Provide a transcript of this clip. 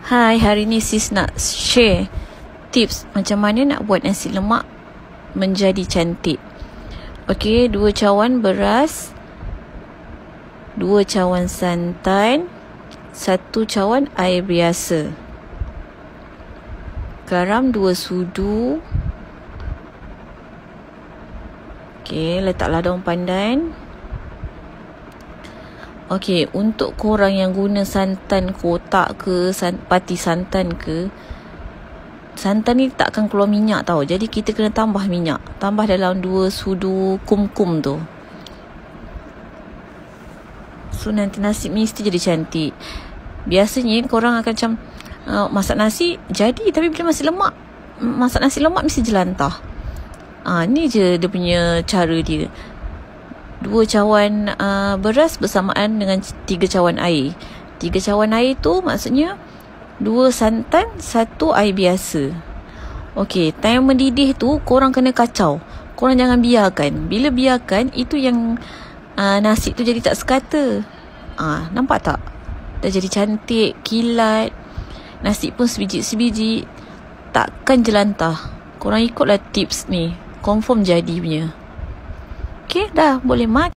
Hai, hari ni sis nak share tips macam mana nak buat nasi lemak menjadi cantik. Okey, 2 cawan beras, 2 cawan santan, 1 cawan air biasa, garam 2 sudu. Okey, letaklah daun pandan. Okey, untuk korang yang guna santan kotak ke, pati santan ke, santan ni tak akan keluar minyak tau. Jadi kita kena tambah minyak. Tambah dalam 2 sudu kum-kum tu. So nanti nasi mesti jadi cantik. Biasanya korang akan macam masak nasi jadi, tapi bila masak nasi lemak mesti jelantah. Ni je dia punya cara dia. 2 cawan beras bersamaan dengan 3 cawan air. 3 cawan air tu maksudnya 2 santan, 1 air biasa. Okey, time mendidih tu korang kena kacau. Korang jangan biarkan. Bila biarkan, itu yang nasi tu jadi tak sekata. Nampak tak? Dah jadi cantik, kilat. Nasi pun sebiji-sebiji. Takkan jelantah. Korang ikutlah tips ni. Confirm jadi punya. Okey, dah boleh makan.